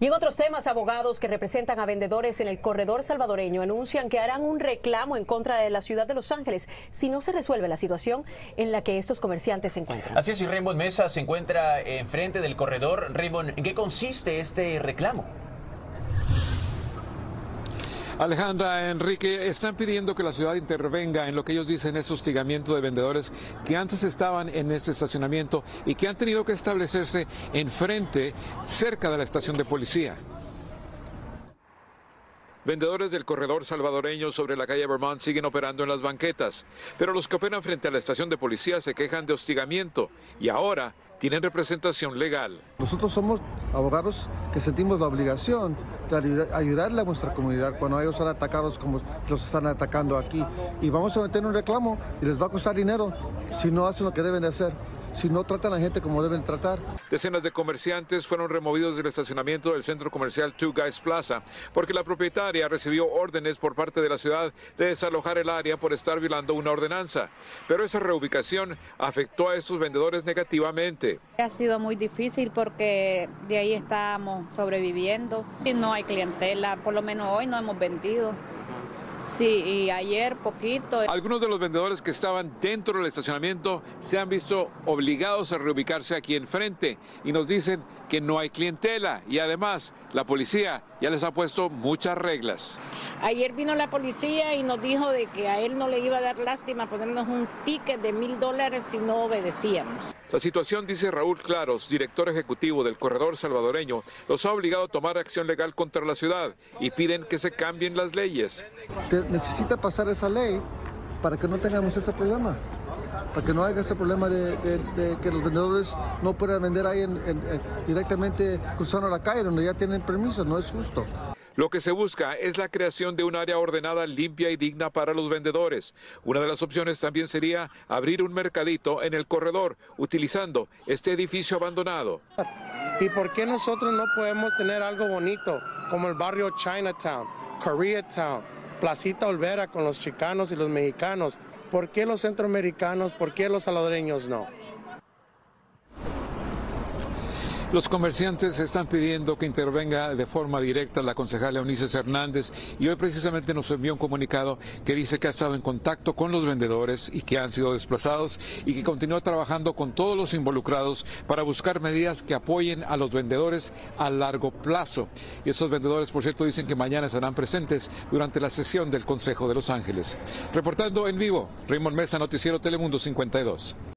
Y en otros temas, abogados que representan a vendedores en el corredor salvadoreño anuncian que harán un reclamo en contra de la ciudad de Los Ángeles si no se resuelve la situación en la que estos comerciantes se encuentran. Así es, y Raymond Mesa se encuentra enfrente del corredor. Raymond, ¿en qué consiste este reclamo? Alejandra, Enrique, están pidiendo que la ciudad intervenga en lo que ellos dicen es hostigamiento de vendedores que antes estaban en este estacionamiento y que han tenido que establecerse enfrente, cerca de la estación de policía. Vendedores del corredor salvadoreño sobre la calle Vermont siguen operando en las banquetas, pero los que operan frente a la estación de policía se quejan de hostigamiento y ahora tienen representación legal. Nosotros somos abogados que sentimos la obligación de ayudarle a nuestra comunidad cuando ellos son atacados como los están atacando aquí. Y vamos a meter un reclamo y les va a costar dinero si no hacen lo que deben de hacer, si no tratan a la gente como deben tratar. Decenas de comerciantes fueron removidos del estacionamiento del centro comercial Two Guys Plaza porque la propietaria recibió órdenes por parte de la ciudad de desalojar el área por estar violando una ordenanza. Pero esa reubicación afectó a estos vendedores negativamente. Ha sido muy difícil porque de ahí estamos sobreviviendo y no hay clientela, por lo menos hoy no hemos vendido. Sí, y ayer poquito. Algunos de los vendedores que estaban dentro del estacionamiento se han visto obligados a reubicarse aquí enfrente y nos dicen que no hay clientela y además la policía ya les ha puesto muchas reglas. Ayer vino la policía y nos dijo de que a él no le iba a dar lástima ponernos un ticket de $1000 si no obedecíamos. La situación, dice Raúl Claros, director ejecutivo del corredor salvadoreño, los ha obligado a tomar acción legal contra la ciudad y piden que se cambien las leyes. Necesita pasar esa ley para que no tengamos ese problema, para que no haya ese problema de que los vendedores no puedan vender ahí directamente cruzando la calle donde ya tienen permiso. No es justo. Lo que se busca es la creación de un área ordenada, limpia y digna para los vendedores. Una de las opciones también sería abrir un mercadito en el corredor, utilizando este edificio abandonado. ¿Y por qué nosotros no podemos tener algo bonito como el barrio Chinatown, Koreatown, Placita Olvera con los chicanos y los mexicanos? ¿Por qué los centroamericanos, por qué los salvadoreños no? Los comerciantes están pidiendo que intervenga de forma directa la concejala Eunices Hernández y hoy precisamente nos envió un comunicado que dice que ha estado en contacto con los vendedores y que han sido desplazados y que continúa trabajando con todos los involucrados para buscar medidas que apoyen a los vendedores a largo plazo. Y esos vendedores, por cierto, dicen que mañana estarán presentes durante la sesión del Consejo de Los Ángeles. Reportando en vivo, Raymond Mesa, Noticiero Telemundo 52.